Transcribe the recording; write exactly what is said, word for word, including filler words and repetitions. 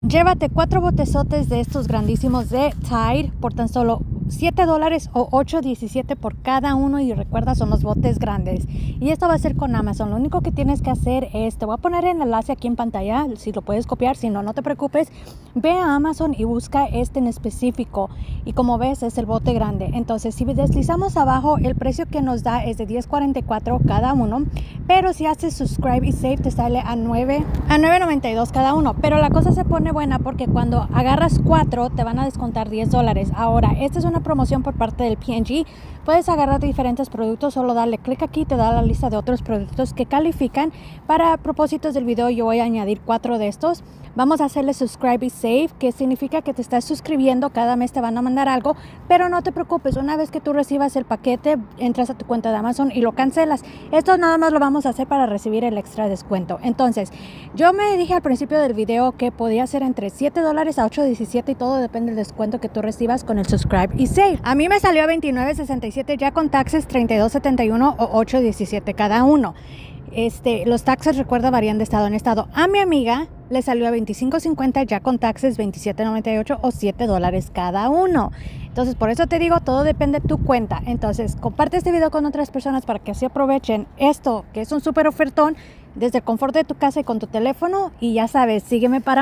Llévate cuatro botezotes de estos grandísimos de Tide por tan solo siete dólares o ocho diecisiete por cada uno, y recuerda, son los botes grandes. Y esto va a ser con Amazon. Lo único que tienes que hacer es, te voy a poner el enlace aquí en pantalla, si lo puedes copiar, si no, no te preocupes. Ve a Amazon y busca este en específico, y como ves es el bote grande. Entonces si deslizamos abajo, el precio que nos da es de diez cuarenta y cuatro cada uno, pero si haces subscribe y save te sale a nueve noventa y dos cada uno. Pero la cosa se pone buena porque cuando agarras cuatro te van a descontar diez dólares. Ahora, esta es una promoción por parte del P and G. Puedes agarrar diferentes productos, solo darle clic aquí, te da la lista de otros productos que califican. Para propósitos del video yo voy a añadir cuatro de estos. Vamos a hacerle subscribe y save, que significa que te estás suscribiendo, cada mes te van a mandar algo, pero no te preocupes, una vez que tú recibas el paquete, entras a tu cuenta de Amazon y lo cancelas. Esto nada más lo vamos a hacer para recibir el extra descuento. Entonces, yo me dije al principio del video que podía ser entre siete dólares a ocho diecisiete, y todo depende del descuento que tú recibas con el subscribe y save. A mí me salió a veintinueve sesenta y siete ya con taxes, treinta y dos setenta y uno o ocho diecisiete cada uno. Este, los taxes, recuerda, varían de estado en estado. A mi amiga le salió a veinticinco cincuenta ya con taxes, veintisiete noventa y ocho o siete dólares cada uno. Entonces, por eso te digo, todo depende de tu cuenta. Entonces, comparte este video con otras personas para que así aprovechen esto, que es un súper ofertón, desde el confort de tu casa y con tu teléfono. Y ya sabes, sígueme para